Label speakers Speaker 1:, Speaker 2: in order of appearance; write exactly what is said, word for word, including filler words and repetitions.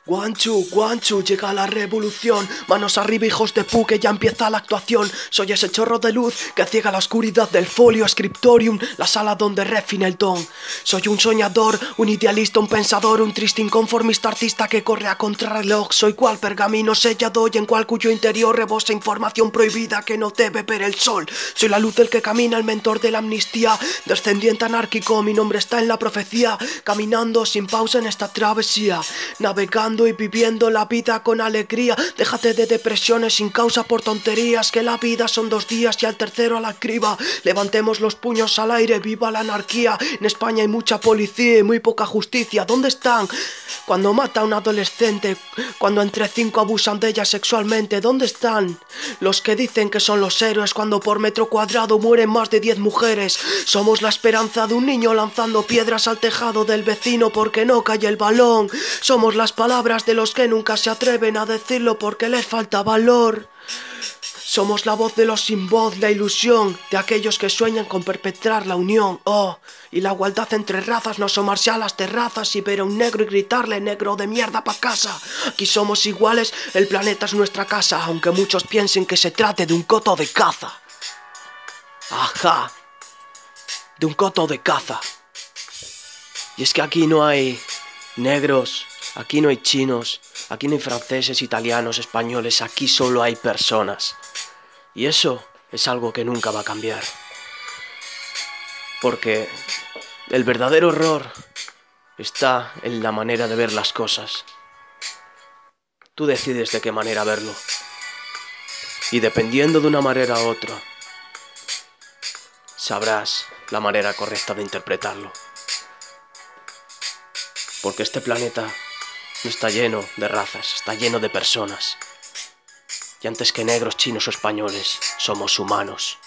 Speaker 1: Guanchu, Guanchu, llega la revolución. Manos arriba, hijos de pu, que ya empieza la actuación. Soy ese chorro de luz que ciega la oscuridad del folio scriptorium, la sala donde refina el don. Soy un soñador, un idealista, un pensador, un triste inconformista artista que corre a contrarreloj. Soy cual pergamino sellado y en cual cuyo interior rebosa información prohibida que no debe ver el sol. Soy la luz del que camina, el mentor de la amnistía, descendiente anárquico, mi nombre está en la profecía. Caminando sin pausa en esta travesía, navegando y viviendo la vida con alegría. Déjate de depresiones sin causa por tonterías, que la vida son dos días y al tercero a la criba. Levantemos los puños al aire, viva la anarquía. En España hay mucha policía y muy poca justicia. ¿Dónde están cuando mata a un adolescente? Cuando entre cinco abusan de ella sexualmente. ¿Dónde están los que dicen que son los héroes cuando por metro cuadrado mueren más de diez mujeres? Somos la esperanza de un niño lanzando piedras al tejado del vecino porque no cae el balón. Somos las palabras de los que nunca se atreven a decirlo porque les falta valor. Somos la voz de los sin voz, la ilusión de aquellos que sueñan con perpetrar la unión. Oh, y la igualdad entre razas, no asomarse a las terrazas y ver a un negro y gritarle: negro de mierda pa' casa. Aquí somos iguales, el planeta es nuestra casa, aunque muchos piensen que se trate de un coto de caza. Ajá, de un coto de caza. Y es que aquí no hay negros, aquí no hay chinos, aquí no hay franceses, italianos, españoles, aquí solo hay personas. Y eso es algo que nunca va a cambiar. Porque el verdadero horror está en la manera de ver las cosas. Tú decides de qué manera verlo. Y dependiendo de una manera u otra, sabrás la manera correcta de interpretarlo. Porque este planeta no está lleno de razas, está lleno de personas. Y antes que negros, chinos o españoles, somos humanos.